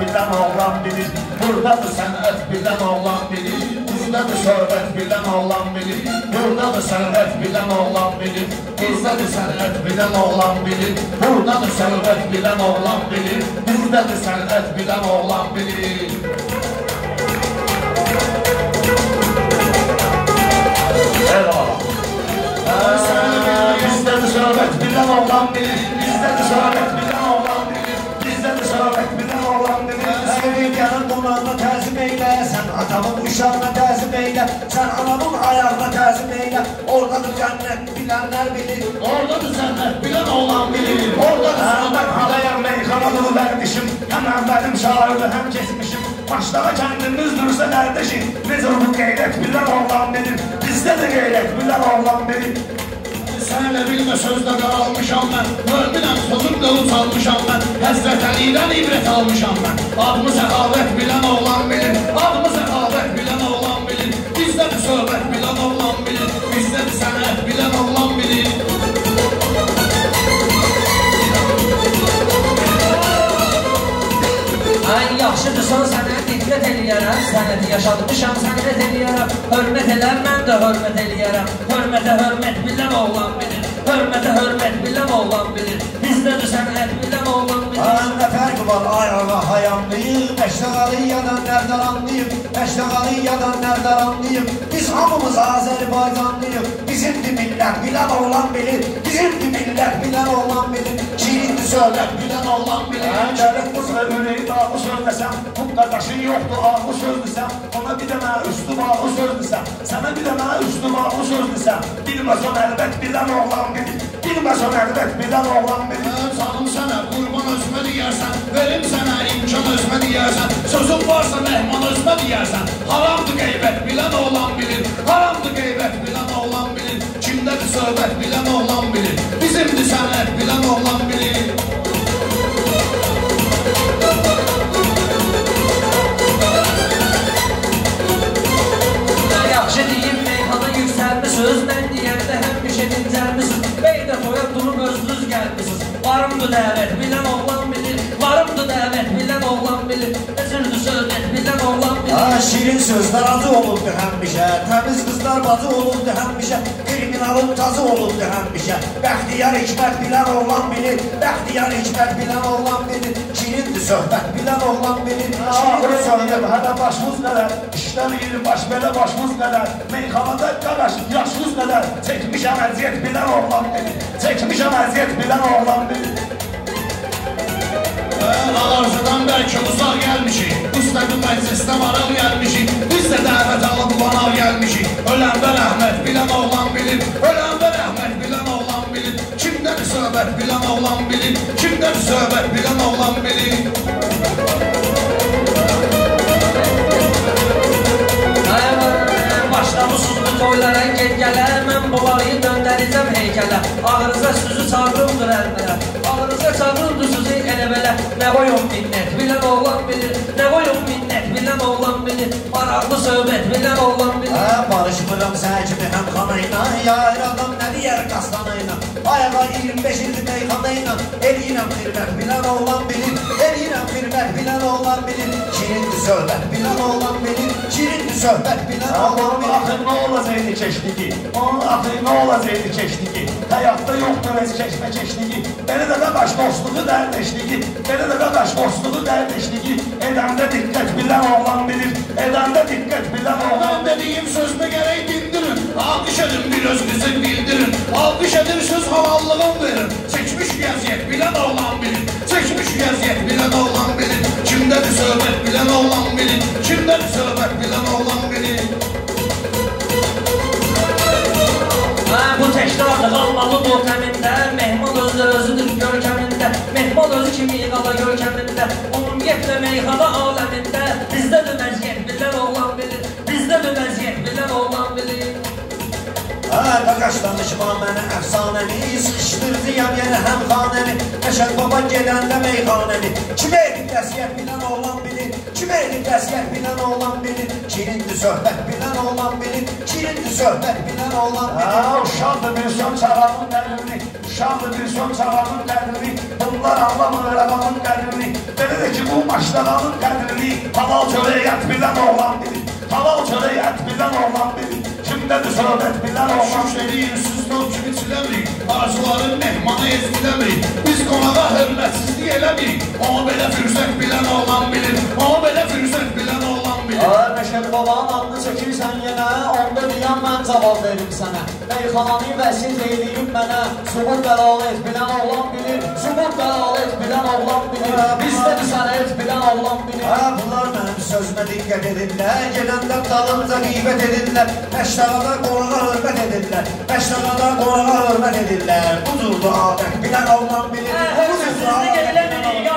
bilen oğlan bilir. Buradadır sənət bilən oğlan bilir. Bizdadır söhbət bilən oğlan bilir. Buradadır sənət bilən oğlan bilir. Bizdadır sənət bilən oğlan bilir. Buradadır söhbət bilən oğlan bilir. Bizdadır sənət bilən oğlan bilir. Bizdadır söhbət bilən oğlan bilir. Bizdadır söhbət bilən oğlan bilir. Bizdadır söhbət bilən oğlan bilir. Sevginin qonağına təzim eylə, sən atamın uşağına təzim eylə, sən anamın ayağına təzim eylə. Oradadır cənnət bilənlər bilir. Oradadır cənnət bilən oğlan bilir. Oradadır cənnət Halayam meyxanalı vərdişim, həm əvvəlim şairli, həm keçmişim. Başlağa kəndimiz dursa qardeşim, necə bu qeyrət bilən oğlan bilir. Bizdə də qeyrət bilən oğlan bilir. Sənələ bilmə sözdə qaralmışam mən. Möminəm sözüm qılıb salmışam mən. Həzrət Əlidən ibrət almışam mən. Adımı səxavət bilən oğlan bilir. Adımı səxavət bilən oğlan bilir. Bizdədir söhbət bilən oğlan bilir. Bizdədir sənət bilən oğlan bilir. Ay yaxşıdırsan sənə diqqət eləyərəm. Sənəti yaşadmışam sənət eləyərəm. Hörmət elər mən də hörmət eləyərəm. Hörmətə hörmət bilən oğlan bilir. Hörmətə hörmət bilən oğlan bilir. Bizdədir sənət bilən oğlan bilir. Nə fərqi var ayağa hayanlıyıq, Məştəqaliyadan Nərdaranlıyıq, Məştəqaliyadan Nərdaranlıyıq. Biz hamımız Azərbaycanlıyıq. Bizimdir millət bilən oğlan bilir. Bizimdir millət bilən oğlan bilir. Şirindir söhbət bilən oğlan bilir. Gəlib qız və ürəyi dağı söz desəm, bu qardaşın yoxdur ağı söz desəm, ona bir də mənə üstü bağı söz desəm, sənə bir də mənə üstü bağı söz desəm, bilməsən əlbət bilən oğlan bilir. Bilməsən əlbət bilən oğlan bilir. Canım sənə qurban özmə deyərsən. Verim sənə imkan özmə deyərsən. Sözün varsa mehman özmə deyərsən. Haramdır qeybət bilən oğlan bilir. Haramdır qeybət bilən oğlan bilir. Kimdədir söhbət bilən oğlan bilir. Bizimdir sənət bilən oğlan bilir. Yaxşı deyim meyxana yüksəlmişsiniz. Mən deyəndə həmişə dincəlmişsiniz. Beydə toya durub özünüz gəlmişsiniz. Varımdır dəvət bilən oğlan bilir. Varımdır dəvət bilən oğlan bilir. Özürdür söhbət bilən oğlan bilir. Şirin sözlər acı olubdu həmişə, təmiz qızlar bacı olubdu həmişə, kriminalın tazı olubdu həmişə. Bəxtiyar hikmət bilən oğlan bilir, bəxtiyar hikmət bilən oğlan bilir. Şirindir söhbət bilən oğlan bilir. Şirindir söhbət, hədə başımız qədər, işləməyir baş belə başımız qədər. Meyxanada qaraş, yaşımız qədər, çəkmişəm əziyyət bilən oğlan bilir. Çəkmişəm əziyyət bilən oğlan bilir. Alarzadan bəlkə uzaq gəlmişik. Müstəqil məclisdə maraq gəlmişik. Biz də dəvət alıb qonaq gəlmişik. Öləndə rəhmət bilən oğlan bilir. Öləndə rəhmət bilən oğlan bilir. Kimdədir söhbət bilən oğlan bilir. Kimdədir söhbət bilən oğlan bilir. Başlamışsınız bu toylara gel-gələ. Mən bu varıyı döndərəcəm heykələ. Ağrıza süzü çağırımdır əlbələ. Ağrıza çağırımdır süzü elə-belə. Nə qoyun minnət bilən oğlan bilir. Nə qoyun minnət bilən oğlan bilir. Maraqlı söhbət bilən oğlan bilir. Barışmıram sən kimi həm xanayla, yayır adam nə deyər qastanayla. Ayağa 25 ildir meyxanayla, eləyirəm xirmət bilən oğlan bilir. Eləyirəm xirmət bilən oğlan bilir. Şirindir söhbət bilən oğlan bilir. Şirindir söhbət bilən oğlan bilir. Axı nə olacaqdı keçdiki? Onun axı nə olacaqdı keçdiki? Həyatda yoxdur öz keçmə keçdiki. Belə də qardaş dostluğu dərdeşliki. Belə də qardaş dostluğu dərdeşliki. Edəndə diqqət bilən oğlan bilir. Edəndə diqqət bilən oğlan dediyim sözünü gərək dindirin. Alqış edin bir özünüzü bildirin. Alqış edin söz havallığın verin. Çəkmiş vəziyyət bilən oğlan bilir. Çəkmiş vəziyyət bilən oğlan bilir. Kimdədir söhbət bilən oğlan bilir. Kimdədir söhbət bilən oğlan bilir. Bu təşkilatı qalmalı bu təmində. Mehman özüdür görkəmində. Mehman özü kimi qala görkəmində. Ümumiyyətlə meyxana aləmində. Bizdədir vəziyyət bilən oğlan bilir. Bizdədir vəziyyət bilən oğlan bilir. Qaqaş danışma mənə əfsanəni, sıxışdırcıyam yenə həm xanəni. Məşəd baba gedəndə meyxanəni. Kimə edin vəsiyyət bilən oğlan bilir. Kim edib vəsiyyət bilən oğlan bilir, şirindir söhbət bilən oğlan bilir, şirindir söhbət bilən oğlan bilir. Uşaqdır bir son çağanın qədrini, uşaqdır bir son çağanın qədrini, bunlar anlamır rəvanın qədrini, belə də ki bu maşlarının qədrini, halal çörək ət bilən oğlan bilir, halal çörək ət bilən oğlan bilir, kimdədir söhbət bilən oğlan bilir. Siz top kimi çiləmirik, arzuların mehmanı ezdiləmirik, biz qonağa hörmətsizlik eləmirik, o belə fürsət bilən oğlan bilir, o belə fürsət bilən oğlan bilir. Məşəd babanın adını çəkirsən yenə, onda deyəm mən cavab verim sənə. Meyxananı vəsiyyət eyləyib mənə, subut bəlalı et bilən oğlan bilir, subut bəlalı et bilən oğlan bilir, bizdə sənə et bilən oğlan bilir. Bunlar mənim sözümə diqqət edirlər, gedəndə dalımca qeybət edirlər, məştəqada qonağa hörmət edirlər, məştəqada qonağa hörmət edirlər, bu cürdə adət bilən oğlan bilir, bu cürdə adət bilən oğlan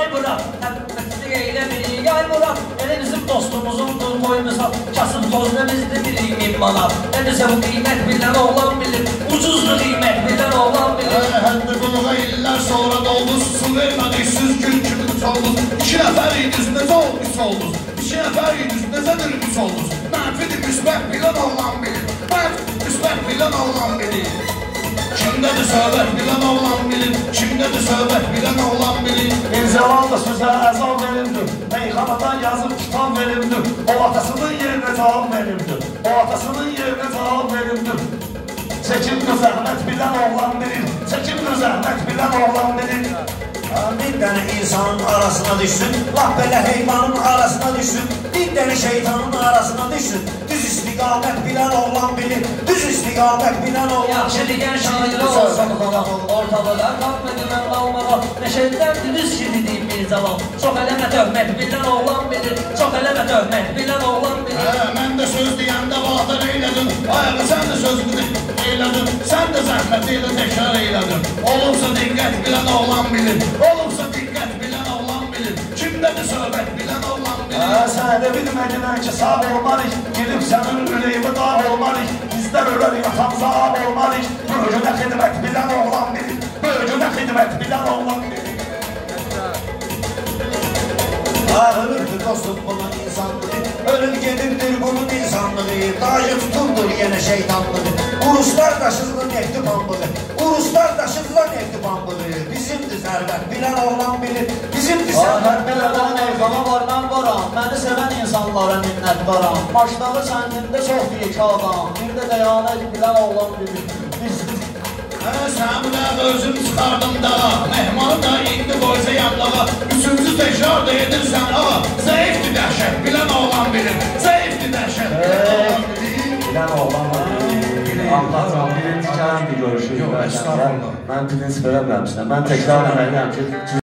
bilir. Elə bizim dostumuzundur toymuzaq, kasıb toz nə bizdir bilik 1000 manat. Nədirsə bu qiymət bilən oğlan bilir, ucuzlu qiymət bilən oğlan bilir. Hətta qulağa illər sonra dolduz, su vermədik siz gün kimi çolduz. 2 nəfər idiniz, necə olmuş olduz? 2 nəfər idiniz, necə dürmüş olduz? Mənfidir müsbət bilən oğlan bilir, mənfidir müsbət bilən oğlan bilir. Kimdədir söhbət bilən oğlan bilir, kimdədir söhbət bilən oğlan bilir. İnzavalda sözə əzal verildir, meyxanadan yazıb kitab verildir, o atasının yerinə cavab verildir, o atasının yerinə cavab verildir. Çəkimdir zəhmət bilən oğlan bilir, çəkimdir zəhmət bilən oğlan bilir. Bir dənə insanın arasına düşsün, laf belə heyvanın arasına düşsün, bir dənə şeytanın arasına düşsün. Düz istiqamət bilən oğlan bilir, düz istiqamət bilən oğlan bilir. Yaxşı digər şairə olsam xalaq, ortalığa qalmadı mən qalmağa, Məşəddən düz şirinliyim bir cavab. Çox eləmə töhmət bilən oğlan bilir, çox eləmə töhmət bilən oğlan bilir. Mən də söz deyəndə vaxtlar eylədin, ayağı sən də sözünü eylədin, sən də zəhmət ilə təkrar eylədin. Olursa diqqət bilən oğlan bilir, olursa diqqət bilən oğlan bilir, kimdədir söhbət bilən oğlan bilir. Sənə də bilmədinən ki sağ olmarıq, gedib sənin ürəyimi dağ olmarıq, bizlər ölərik atamıza ağ olmarıq, bölgünə xidmət bilən oğlan bilir, bölgünə xidmət bilən oğlan bilir. Ölürdür dostum bunun insanlığı, ölür gedibdir bunun insanlığı, dayı tuturdur yenə şeytanlığı, uruslar daşızlı nefti pambığı, uruslar daşızlı nefti pambığı, bizimdir sərvət bilən oğlan bilir, bizimdir sərvət bilən oğlan bilir. Meyxana var, mən varam, məni sevən insanlara minnət varam, maşdağı səndində çox yekə adam, bir də dəyanət bilən oğlan bilir, bizdir. Sən də özüm çıxardım dağa, mehmanı da indi qoysa yanlağa, üçüncü təkrar da edirsən ağa, zəifdir dəhşət bilən oğlan bilir, zəifdir dəhşət bilən oğlan bilir. Bilən oğlan bilir, Allah birinci kələm bir görüşürük. Yox, estağfurullah. Mən prinsip eləmirəm sizə, mən təkrar eləməliyəm ki,